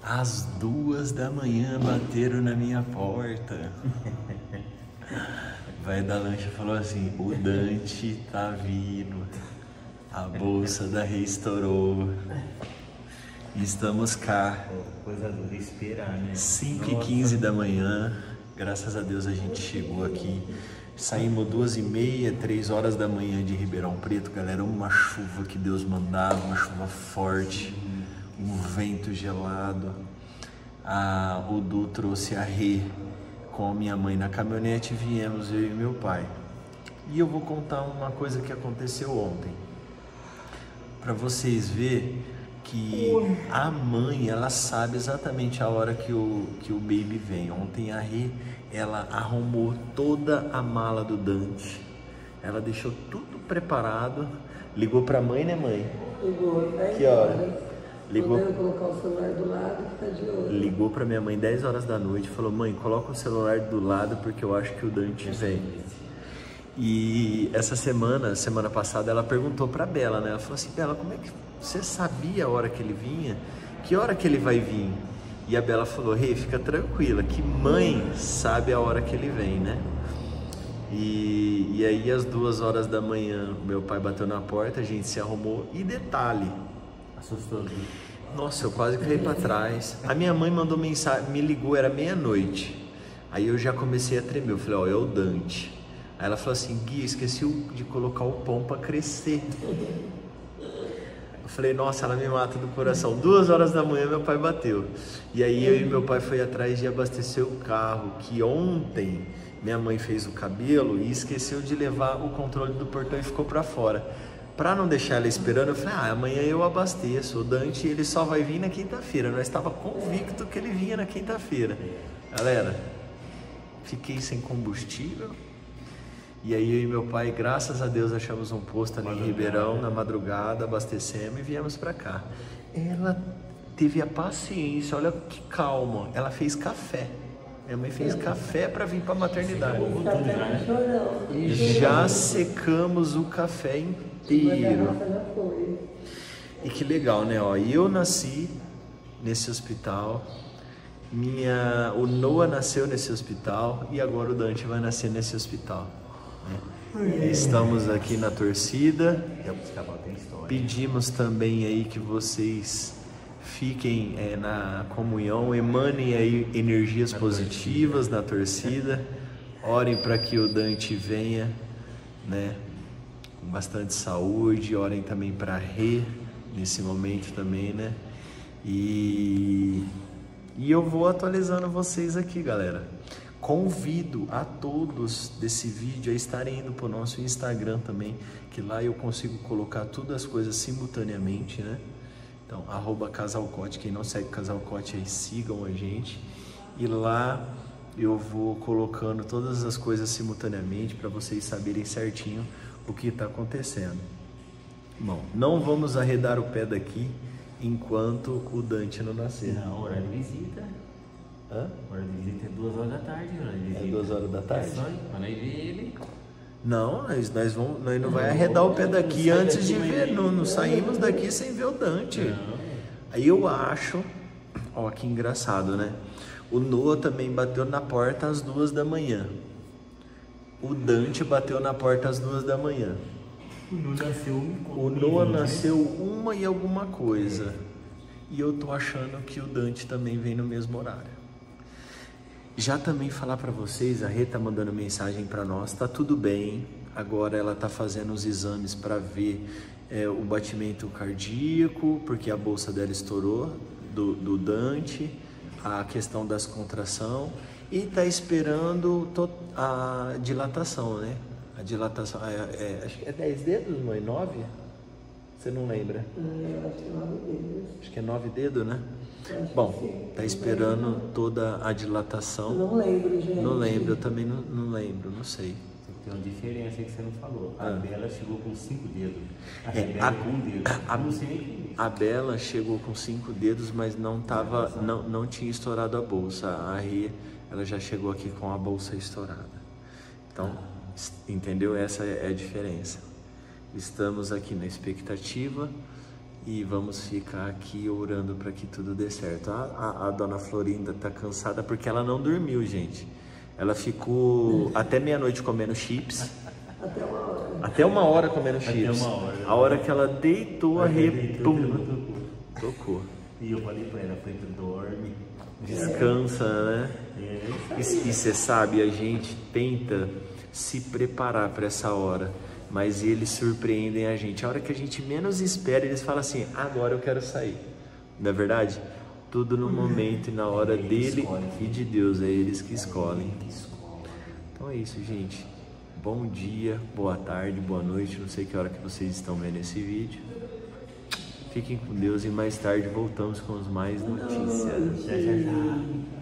Às 2 da manhã bateram na minha porta. Vai da lancha falou assim: o Dante tá vindo. A bolsa da Rê estourou. Estamos cá. Coisa dura esperar, né? 5h15 da manhã. Graças a Deus a gente chegou aqui. Saímos 2h30, 3 horas da manhã de Ribeirão Preto, galera. Uma chuva que Deus mandava, uma chuva forte, um vento gelado. O Du trouxe a Rê com a minha mãe na caminhonete, viemos eu e meu pai. E eu vou contar uma coisa que aconteceu ontem, para vocês verem que a mãe, ela sabe exatamente a hora que o baby vem. Ontem a Rê, ela arrumou toda a mala do Dante, ela deixou tudo preparado, ligou pra mãe, né mãe? Ligou, tá? Que hora? Ligou. Podendo colocar o celular do lado que tá de olho. Ligou pra minha mãe 10 horas da noite, falou: mãe, coloca o celular do lado porque eu acho que o Dante vem. E essa semana passada, ela perguntou pra Bela, né? Ela falou assim: Bela, como é que você sabia a hora que ele vinha? Que hora que ele vai vir? E a Bela falou: Rê, fica tranquila, que mãe sabe a hora que ele vem, né? E aí às 2 horas da manhã, meu pai bateu na porta, a gente se arrumou. E detalhe, Assustou. nossa, eu quase caí pra trás. A minha mãe mandou mensagem, me ligou, era meia-noite. Aí eu já comecei a tremer, eu falei: ó, é o Dante. Aí ela falou assim: Gui, esqueci de colocar o pão pra crescer. Eu falei: nossa, ela me mata do coração. 2 horas da manhã meu pai bateu. E aí eu e meu pai foi atrás de abastecer o carro, que ontem minha mãe fez o cabelo e esqueceu de levar o controle do portão e ficou pra fora. Pra não deixar ela esperando, eu falei: amanhã eu abasteço. O Dante, ele só vai vir na quinta-feira. Nós estava convicto que ele vinha na quinta-feira. Galera, fiquei sem combustível. E aí eu e meu pai, graças a Deus, achamos um posto ali em Ribeirão, na madrugada, abastecemos e viemos pra cá. Ela teve a paciência, olha que calma, ela fez café. Minha mãe fez café pra vir pra maternidade. Tá até chorando. Já secamos o café inteiro. Já foi. E que legal, né? Ó, eu nasci nesse hospital, o Noah nasceu nesse hospital e agora o Dante vai nascer nesse hospital, né? Estamos aqui na torcida. Pedimos também aí que vocês fiquem na comunhão, emanem aí energias positivas na torcida. Orem para que o Dante venha, né, com bastante saúde. Orem também para Rê nesse momento também, né? E eu vou atualizando vocês aqui, galera. Convido a todos desse vídeo a estarem indo para o nosso Instagram também, que lá eu consigo colocar todas as coisas simultaneamente, né? Então, @casalcote, quem não segue Casalcote aí, sigam a gente. E lá eu vou colocando todas as coisas simultaneamente para vocês saberem certinho o que está acontecendo. Bom, não vamos arredar o pé daqui enquanto o Dante não nascer. Não, horário de visita. Hã? Hora de visita é 2 horas da tarde. Hora de visita. É 2 horas da tarde? É só quando aí vê ele. Não, nós não vai arredar o pé daqui antes de ver. Não saímos daqui sem ver o Dante. Aí eu acho, ó, que engraçado, né? O Noah também bateu na porta às 2 da manhã. O Dante bateu na porta às 2 da manhã. O Noah nasceu 1 e alguma coisa. E eu tô achando que o Dante também vem no mesmo horário. Já também falar para vocês, a Rê tá mandando mensagem para nós, tá tudo bem. Agora ela tá fazendo os exames para ver o batimento cardíaco, porque a bolsa dela estourou, do Dante, a questão das contração, e tá esperando a dilatação, né? A dilatação, acho que é 10 dedos, mãe? 9? Você não lembra? Acho que é 9 dedos. Acho que é 9 dedos, né? Bom, tá esperando toda a dilatação. Não lembro, gente. Não lembro, eu também não lembro, não sei. Tem uma diferença aí que você não falou. A Bela chegou com 5 dedos. A É, Bela com 1 dedo. Não sei nem que A Bela chegou com 5 dedos, mas não tinha estourado a bolsa. A Rê, ela já chegou aqui com a bolsa estourada. Então, entendeu? Essa é a diferença. Estamos aqui na expectativa e vamos ficar aqui orando para que tudo dê certo. A dona Florinda tá cansada porque ela não dormiu, gente. Ela ficou até meia-noite comendo chips. Até 1 hora. Até 1 hora comendo chips. 1 hora. A hora que ela deitou, a Deitou, repum. Tocou. E eu falei pra ela, dorme. Descansa, né? É. E você sabe, a gente tenta se preparar para essa hora, mas eles surpreendem a gente. A hora que a gente menos espera, eles falam assim: agora eu quero sair. Não é verdade? Tudo no momento e na hora dele e de Deus, é eles que escolhem. Então é isso, gente. Bom dia, boa tarde, boa noite. Não sei que hora que vocês estão vendo esse vídeo. Fiquem com Deus e mais tarde voltamos com as mais notícias. Já.